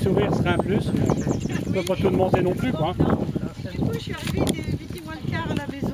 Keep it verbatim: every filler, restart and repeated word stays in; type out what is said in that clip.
sourire serait un plus, mais on ne peut pas tout demander non plus, quoi. Du coup, je suis arrivée, mettez-moi le quart à la maison.